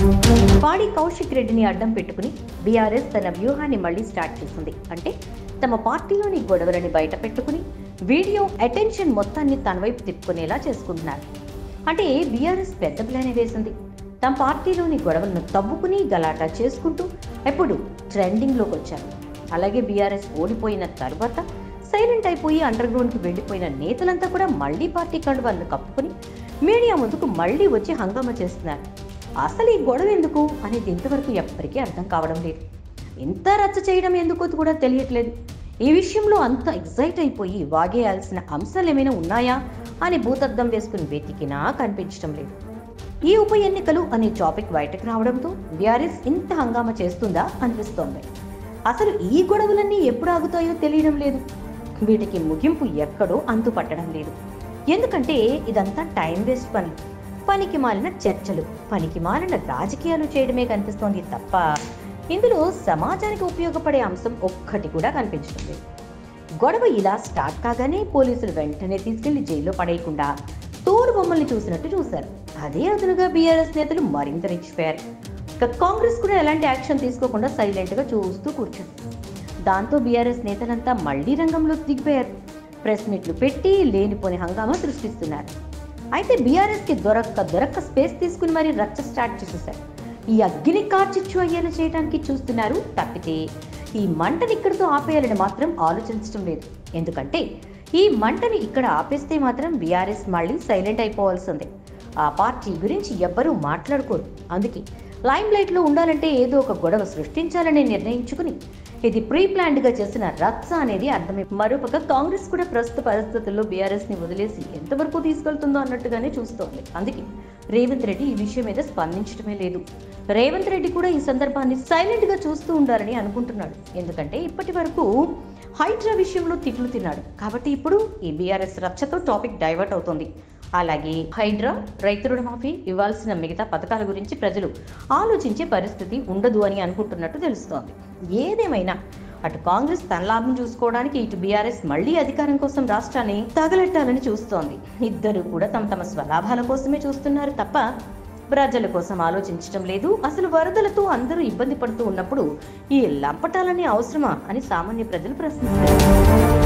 పాడి కౌశిక్ రెడ్డిని అడ్డం పెట్టుకుని బీఆర్ఎస్ తన వ్యూహాన్ని మళ్లీ స్టార్ట్ చేసింది. అంటే తమ పార్టీలోని గొడవలని బయట పెట్టుకుని వీడియో అటెన్షన్ మొత్తాన్ని తన వైపు తిప్పుకునేలా చేసుకుంటున్నారు. అంటే బీఆర్ఎస్ పెద్ద ప్లానే వేసింది. తమ పార్టీలోని గొడవలను తవ్వుకుని గలాటా చేసుకుంటూ ఎప్పుడు ట్రెండింగ్లోకి వచ్చారు. అలాగే బీఆర్ఎస్ ఓడిపోయిన తర్వాత సైలెంట్ అయిపోయి అండర్ గ్రౌండ్కి వెళ్లిపోయిన నేతలంతా కూడా మళ్లీ పార్టీ కండువాలను కప్పుకుని మీడియా ముందుకు మళ్లీ వచ్చి హంగామా చేస్తున్నారు. అసలు ఈ గొడవ ఎందుకు అనేది ఇంతవరకు ఎప్పటికీ అర్థం కావడం లేదు. ఇంత రచ్చ చేయడం ఎందుకో కూడా తెలియట్లేదు. ఈ విషయంలో అంత ఎగ్జైట్ అయిపోయి వాగేయాల్సిన అంశాలు ఏమైనా ఉన్నాయా అని భూతద్దం వేసుకుని వెతికినా కనిపించడం లేదు. ఈ ఉప ఎన్నికలు అనే టాపిక్ బయటకు రావడంతో బీఆర్ఎస్ ఇంత హంగామా చేస్తుందా అనిపిస్తోంది. అసలు ఈ గొడవలన్నీ ఎప్పుడు ఆగుతాయో తెలియడం లేదు. వీటికి ముగింపు ఎక్కడో అంతు పట్టడం లేదు. ఎందుకంటే ఇదంతా టైం వేస్ట్ పనులు, పనికి మాలిన చర్చలు, పనికి మాలిన రాజకీయాలు చేయడమే కనిపిస్తోంది తప్ప ఇందులో సమాజానికి ఉపయోగపడే అంశం ఒక్కటి కూడా కనిపించడం లేదు. గొడవ ఇలా స్టార్ట్ కాగానే పోలీసులు వెంటనే తీసుకెళ్లి జైల్లో పడేయకుండా తోడు బొమ్మల్ని చూసినట్టు చూశారు. అదే అదనుగా బీఆర్ఎస్ నేతలు మరింత రెచ్చిపోయారు. ఇక కాంగ్రెస్ కూడా ఎలాంటి యాక్షన్ తీసుకోకుండా సైలెంట్గా చూస్తూ కూర్చుంది. దాంతో బీఆర్ఎస్ నేతలంతా మళ్లీ రంగంలోకి దిగిపోయారు. ప్రెస్ మీట్లు పెట్టి లేనిపోని హంగామా సృష్టిస్తున్నారు. అయితే బీఆర్ఎస్కి దొరక్క స్పేస్ తీసుకుని మరీ రచ్చ స్టార్ట్ చేసేశారు. ఈ అగ్గిని కార్చిచ్చు అయ్యేలా చేయడానికి చూస్తున్నారు తప్పితే ఈ మంటని ఇక్కడితో ఆపేయాలని మాత్రం ఆలోచించడం లేదు. ఎందుకంటే ఈ మంటని ఇక్కడ ఆపేస్తే మాత్రం బీఆర్ఎస్ మళ్ళీ సైలెంట్ అయిపోవాల్సిందే. ఆ పార్టీ గురించి ఎవ్వరూ మాట్లాడుకోరు. అందుకే లైమ్ లైట్లో ఉండాలంటే ఏదో ఒక గొడవ సృష్టించాలని నిర్ణయించుకుని ఇది ప్రీ ప్లాన్డ్గా చేసిన రచ్చ అనేది అర్థమై మరోపక్క కాంగ్రెస్ కూడా ప్రస్తుత పరిస్థితుల్లో బీఆర్ఎస్ని వదిలేసి ఎంతవరకు తీసుకెళ్తుందో అన్నట్టుగానే చూస్తోంది. అందుకే రేవంత్ రెడ్డి ఈ విషయం మీద స్పందించడమే లేదు. రేవంత్ రెడ్డి కూడా ఈ సందర్భాన్ని సైలెంట్గా చూస్తూ ఉండాలని అనుకుంటున్నాడు. ఎందుకంటే ఇప్పటి వరకు హైడ్రా విషయంలో తిట్లు తిన్నాడు కాబట్టి ఇప్పుడు ఈ బీఆర్ఎస్ రచ్చతో టాపిక్ డైవర్ట్ అవుతుంది. అలాగే హైడ్రా, రైతు రుణమాఫీ, ఇవ్వాల్సిన మిగతా పథకాల గురించి ప్రజలు ఆలోచించే పరిస్థితి ఉండదు అని అనుకుంటున్నట్టు తెలుస్తోంది. ఏదేమైనా అటు కాంగ్రెస్ తన లాభం చూసుకోవడానికి, ఇటు బీఆర్ఎస్ మళ్లీ అధికారం కోసం రాష్ట్రాన్ని తగలెట్టాలని చూస్తోంది. ఇద్దరు కూడా తమ తమ స్వలాభాల కోసమే చూస్తున్నారు తప్ప ప్రజల కోసం ఆలోచించడం లేదు. అసలు వరదలతో అందరూ ఇబ్బంది పడుతూ ఉన్నప్పుడు ఈ లంపటాలన్నీ అవసరమా అని సామాన్య ప్రజలు ప్రశ్నిస్తారు.